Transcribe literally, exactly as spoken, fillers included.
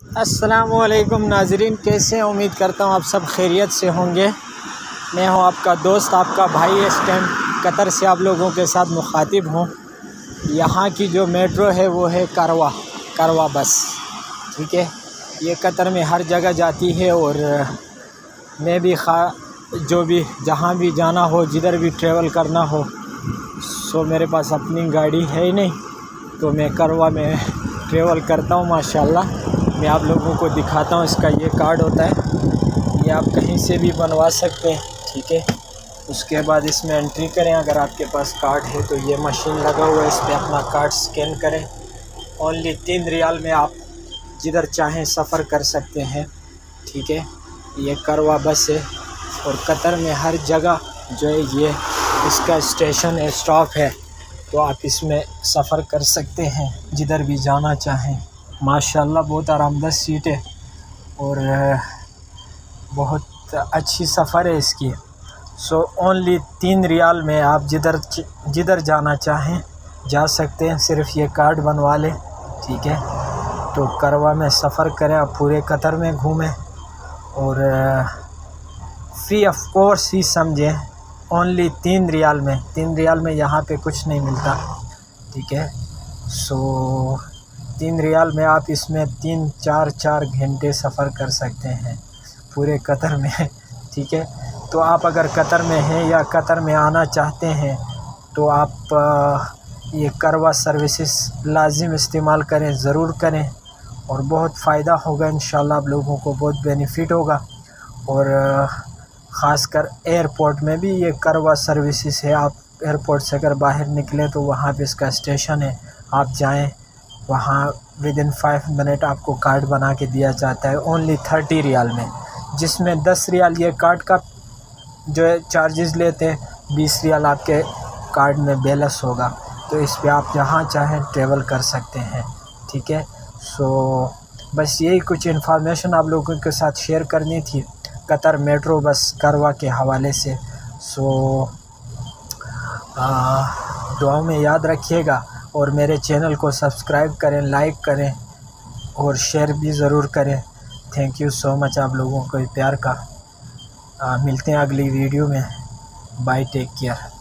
अस्सलामुअलैकुम नाजरीन, कैसे हैं? उम्मीद करता हूँ आप सब खैरियत से होंगे। मैं हूँ आपका दोस्त, आपका भाई। इस टाइम कतर से आप लोगों के साथ मुखातिब हूँ। यहाँ की जो मेट्रो है वो है करवा करवा बस, ठीक है। ये कतर में हर जगह जाती है और मैं भी खा जो भी जहाँ भी जाना हो, जिधर भी ट्रैवल करना हो, सो मेरे पास अपनी गाड़ी है ही नहीं, तो मैं करवा में ट्रैवल करता हूँ माशाल्लाह। मैं आप लोगों को दिखाता हूँ। इसका ये कार्ड होता है, ये आप कहीं से भी बनवा सकते हैं, ठीक है। उसके बाद इसमें एंट्री करें। अगर आपके पास कार्ड है तो ये मशीन लगा हुआ है, इस पर अपना कार्ड स्कैन करें। ओनली तीन रियाल में आप जिधर चाहें सफ़र कर सकते हैं, ठीक है। ये करवा बस है और कतर में हर जगह जो है ये इसका स्टेशन है, स्टॉप है, तो आप इसमें सफ़र कर सकते हैं जिधर भी जाना चाहें। माशाल्लाह बहुत आरामदायक सीट है और बहुत अच्छी सफ़र है इसकी। सो ओनली तीन रियाल में आप जिधर जिधर जाना चाहें जा सकते हैं। सिर्फ़ ये कार्ड बनवा लें, ठीक है। तो करवा में सफ़र करें, आप पूरे कतर में घूमें और फ्री ऑफ कोर्स ही समझें। ओनली तीन रियाल में तीन रियाल में यहाँ पे कुछ नहीं मिलता, ठीक है। सो तीन रियाल में आप इसमें तीन चार चार घंटे सफ़र कर सकते हैं पूरे कतर में, ठीक है। तो आप अगर कतर में हैं या कतर में आना चाहते हैं तो आप ये करवा सर्विसेज लाजिम इस्तेमाल करें, ज़रूर करें और बहुत फ़ायदा होगा इंशाल्लाह। आप लोगों को बहुत बेनिफिट होगा। और ख़ासकर एयरपोर्ट में भी ये करवा सर्विसेज है। आप एयरपोर्ट से अगर बाहर निकलें तो वहाँ पे इसका स्टेशन है, आप जाएं वहाँ विद इन फाइव मिनट आपको कार्ड बना के दिया जाता है ओनली थर्टी रियाल में, जिसमें दस रियाल ये कार्ड का जो है चार्जेस लेते हैं, बीस रियाल आपके कार्ड में बैलेंस होगा। तो इस पे आप जहाँ चाहें ट्रैवल कर सकते हैं, ठीक है। सो बस यही कुछ इन्फॉर्मेशन आप लोगों के साथ शेयर करनी थी कतर मेट्रो बस करवा के हवाले से। सो दुआ में याद रखिएगा और मेरे चैनल को सब्सक्राइब करें, लाइक करें और शेयर भी ज़रूर करें। थैंक यू सो मच आप लोगों को प्यार का। आ, मिलते हैं अगली वीडियो में। Bye, take care.